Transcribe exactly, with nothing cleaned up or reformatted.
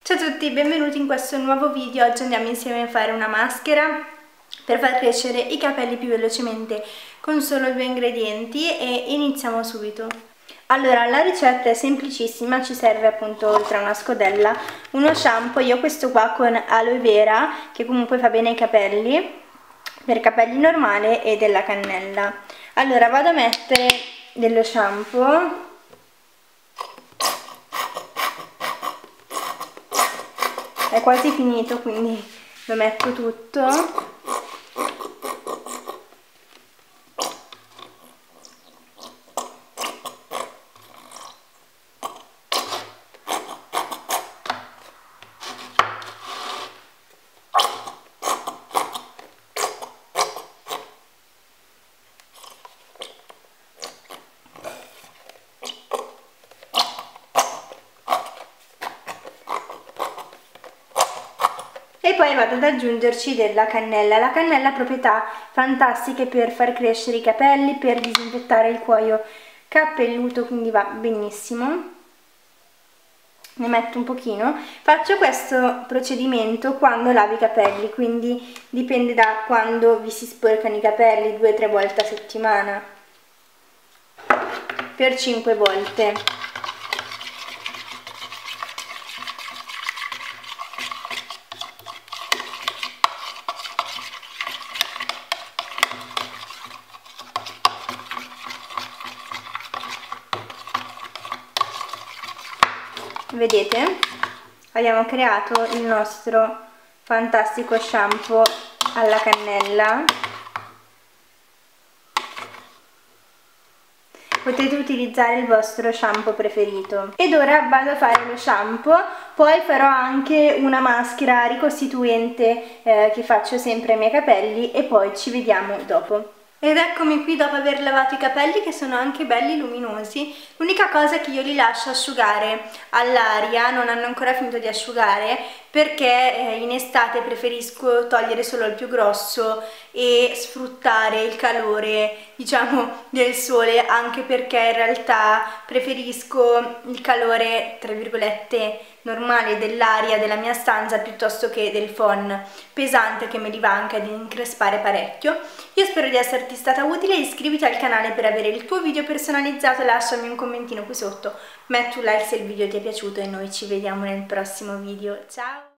Ciao a tutti, benvenuti in questo nuovo video. Oggi andiamo insieme a fare una maschera per far crescere i capelli più velocemente con solo due ingredienti e iniziamo subito. Allora, la ricetta è semplicissima, ci serve appunto oltre a una scodella uno shampoo. Io ho questo qua con aloe vera che comunque fa bene ai capelli, per capelli normali, e della cannella. Allora vado a mettere dello shampoo. È quasi finito, quindi lo metto tutto. E poi vado ad aggiungerci della cannella. La cannella ha proprietà fantastiche per far crescere i capelli, per disinfettare il cuoio capelluto, quindi va benissimo. Ne metto un pochino. Faccio questo procedimento quando lavo i capelli, quindi dipende da quando vi si sporcano i capelli, due o tre volte a settimana, per cinque volte. Vedete? Abbiamo creato il nostro fantastico shampoo alla cannella. Potete utilizzare il vostro shampoo preferito. Ed ora vado a fare lo shampoo, poi farò anche una maschera ricostituente eh, che faccio sempre ai miei capelli e poi ci vediamo dopo. Ed eccomi qui dopo aver lavato i capelli, che sono anche belli luminosi. L'unica cosa è che io li lascio asciugare all'aria, non hanno ancora finito di asciugare, perché eh, in estate preferisco togliere solo il più grosso e sfruttare il calore, diciamo, del sole, anche perché in realtà preferisco il calore, tra virgolette, normale dell'aria della mia stanza piuttosto che del phon pesante che me li va anche ad increspare parecchio. Io spero di esserti stata utile, iscriviti al canale per avere il tuo video personalizzato, lasciami un commentino qui sotto, metti un like se il video ti è piaciuto e noi ci vediamo nel prossimo video. Ciao!